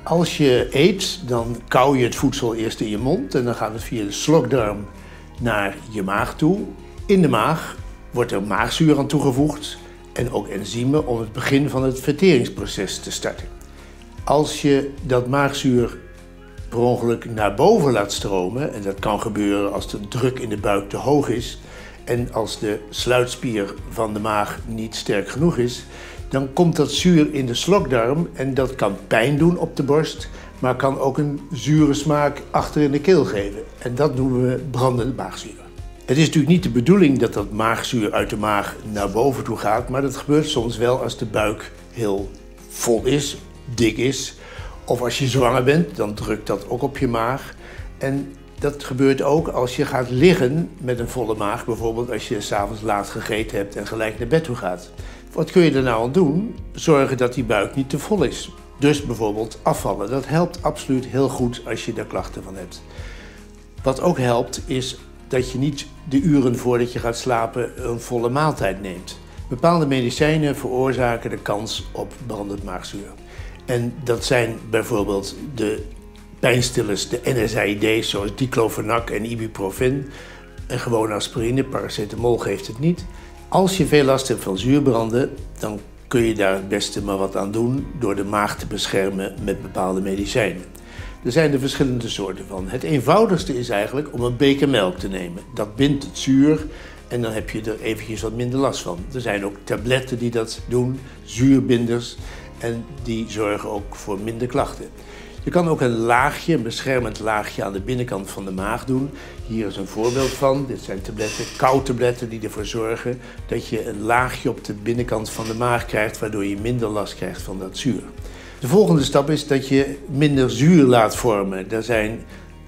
Als je eet, dan kauw je het voedsel eerst in je mond en dan gaat het via de slokdarm naar je maag toe. In de maag wordt er maagzuur aan toegevoegd en ook enzymen om het begin van het verteringsproces te starten. Als je dat maagzuur per ongeluk naar boven laat stromen, en dat kan gebeuren als de druk in de buik te hoog is en als de sluitspier van de maag niet sterk genoeg is, dan komt dat zuur in de slokdarm en dat kan pijn doen op de borst, maar kan ook een zure smaak achter in de keel geven. En dat noemen we brandende maagzuur. Het is natuurlijk niet de bedoeling dat dat maagzuur uit de maag naar boven toe gaat, maar dat gebeurt soms wel als de buik heel vol is, dik is. Of als je zwanger bent, dan drukt dat ook op je maag. En dat gebeurt ook als je gaat liggen met een volle maag, bijvoorbeeld als je 's avonds laat gegeten hebt en gelijk naar bed toe gaat. Wat kun je er nou aan doen? Zorgen dat die buik niet te vol is. Dus bijvoorbeeld afvallen. Dat helpt absoluut heel goed als je daar klachten van hebt. Wat ook helpt is dat je niet de uren voordat je gaat slapen een volle maaltijd neemt. Bepaalde medicijnen veroorzaken de kans op brandend maagzuur. En dat zijn bijvoorbeeld de pijnstillers, de NSAID's zoals diclofenac en ibuprofen. En gewoon aspirine, paracetamol geeft het niet. Als je veel last hebt van zuurbranden, dan kun je daar het beste maar wat aan doen door de maag te beschermen met bepaalde medicijnen. Er zijn er verschillende soorten van. Het eenvoudigste is eigenlijk om een beker melk te nemen. Dat bindt het zuur en dan heb je er eventjes wat minder last van. Er zijn ook tabletten die dat doen, zuurbinders, en die zorgen ook voor minder klachten. Je kan ook een beschermend laagje aan de binnenkant van de maag doen. Hier is een voorbeeld van. Dit zijn tabletten, kauwtabletten die ervoor zorgen dat je een laagje op de binnenkant van de maag krijgt, waardoor je minder last krijgt van dat zuur. De volgende stap is dat je minder zuur laat vormen. Daar zijn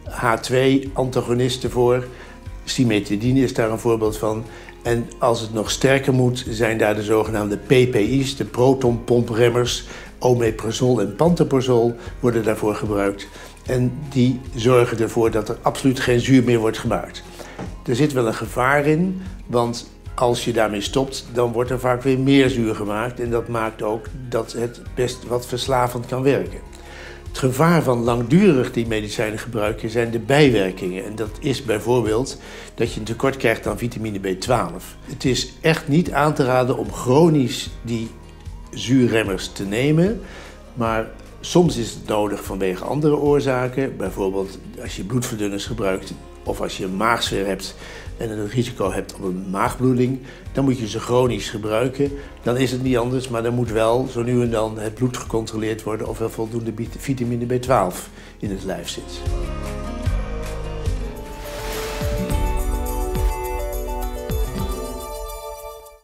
H2-antagonisten voor. Cimetidine is daar een voorbeeld van. En als het nog sterker moet, zijn daar de zogenaamde PPI's, de protonpompremmers. Omeprazol en pantoprazol worden daarvoor gebruikt. En die zorgen ervoor dat er absoluut geen zuur meer wordt gemaakt. Er zit wel een gevaar in, want als je daarmee stopt, dan wordt er vaak weer meer zuur gemaakt. En dat maakt ook dat het best wat verslavend kan werken. Het gevaar van langdurig die medicijnen gebruiken zijn de bijwerkingen. En dat is bijvoorbeeld dat je een tekort krijgt aan vitamine B12. Het is echt niet aan te raden om chronisch die zuurremmers te nemen, maar soms is het nodig vanwege andere oorzaken. Bijvoorbeeld als je bloedverdunners gebruikt of als je een maagzweer hebt en een risico hebt op een maagbloeding, dan moet je ze chronisch gebruiken. Dan is het niet anders, maar dan moet wel zo nu en dan het bloed gecontroleerd worden of er voldoende vitamine B12 in het lijf zit.